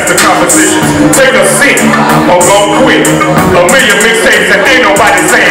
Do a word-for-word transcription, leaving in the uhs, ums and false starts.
the competition. Take a seat or go quit. A million mixtapes and ain't nobody saying